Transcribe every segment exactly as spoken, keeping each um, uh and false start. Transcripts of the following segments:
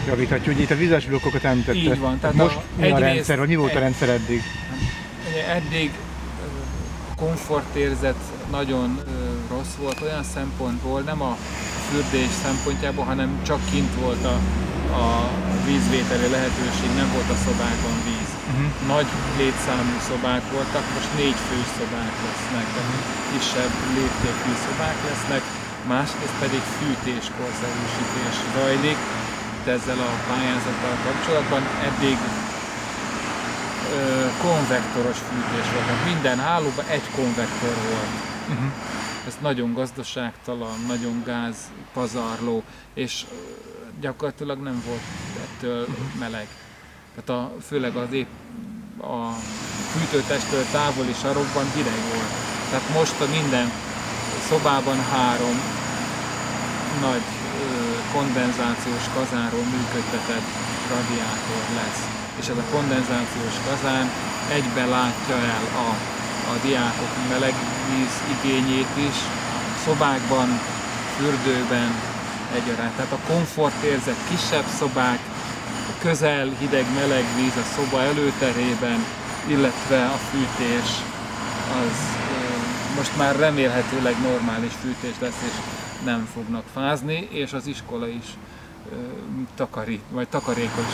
javíthatjuk. Ugye itt a vizes blokkokat említette. Így van. Tehát most a, mi a rendszer, vagy mi volt a rendszer eddig? Eddig a komfortérzet nagyon rossz volt olyan szempontból, nem a fürdés szempontjából, hanem csak kint volt a, a vízvételi lehetőség, nem volt a szobákban víz. Uh-huh. Nagy létszámú szobák voltak, most négy fős szobák lesznek, uh-huh. kisebb léptékű szobák lesznek, másrészt pedig fűtés-korszerűsítés zajlik. Ezzel a pályázattal kapcsolatban eddig ö, konvektoros fűtés volt, tehát minden hálóban egy konvektor volt. Uh-huh. Ez nagyon gazdaságtalan, nagyon gázpazarló, és gyakorlatilag nem volt ettől uh-huh. meleg. Tehát a, főleg az épp a fűtőtesttől távoli sarokban hideg volt. Tehát most a minden szobában három nagy kondenzációs kazánról működtetett radiátor lesz. És ez a kondenzációs kazán egybe látja el a, a diákok meleg víz igényét is, szobákban, fürdőben egyaránt. Tehát a komfortérzet, kisebb szobák, közel hideg-meleg víz a szoba előterében, illetve a fűtés az most már remélhetőleg normális fűtés lesz, és nem fognak fázni, és az iskola is ö, takari, vagy takarékos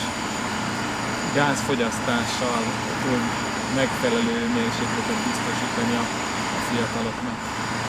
gázfogyasztással tud megfelelő mérsékletet biztosítani a, a fiataloknak.